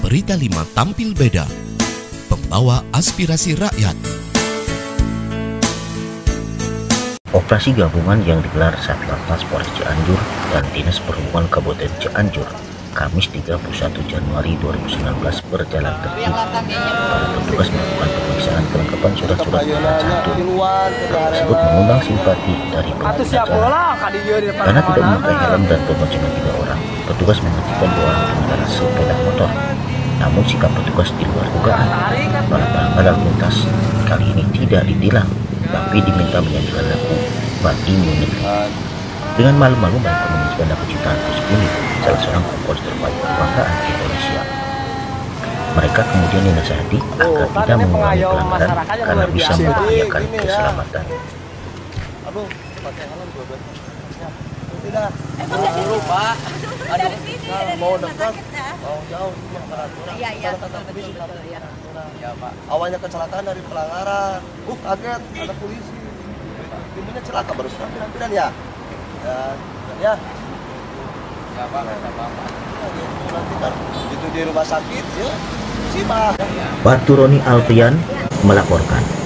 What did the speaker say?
Berita 5 tampil beda, pembawa aspirasi rakyat. Operasi gabungan yang digelar Satlantas Polres Cianjur dan Dinas Perhubungan Kabupaten Cianjur Kamis 31 Januari 2019 berjalan tertib. Para petugas melakukan pemeriksaan kelengkapan surat-surat kendaraan satu. Hal tersebut mengundang simpati dari pengguna jalan. Karena tidak memakai helm dan pemboncengkan 3 orang, petugas menghentikan 2 orang pengendara sepeda motor. Namun sikap petugas di luar dugaan. Para pelanggar lalu lintas kali ini tidak ditilang, tapi diminta menyanyikan lagu Bagi Munafik. Dengan malu-malu mereka menyanyikan lagu Cintaan Kusbuli, salah seorang komponis terbaik kebanggaan Indonesia. Mereka kemudian dinasihati agar tidak mengulangi pelanggaran karena bisa membahayakan keselamatan. Aduh, pakai helm juga. Tidak. Aduh, Pak. Aduh, mau dekat. Mau jauh cuma peraturan. Iya, betul ya. Ya, Pak. Awalnya kecelakaan dari pelanggaran. Kaget ada polisi. Timnya celaka baru penampilan ya. Ya. Ya, Pak, enggak apa-apa. Nanti kan itu di rumah sakit ya. Simak. Baturoni Alpian melaporkan.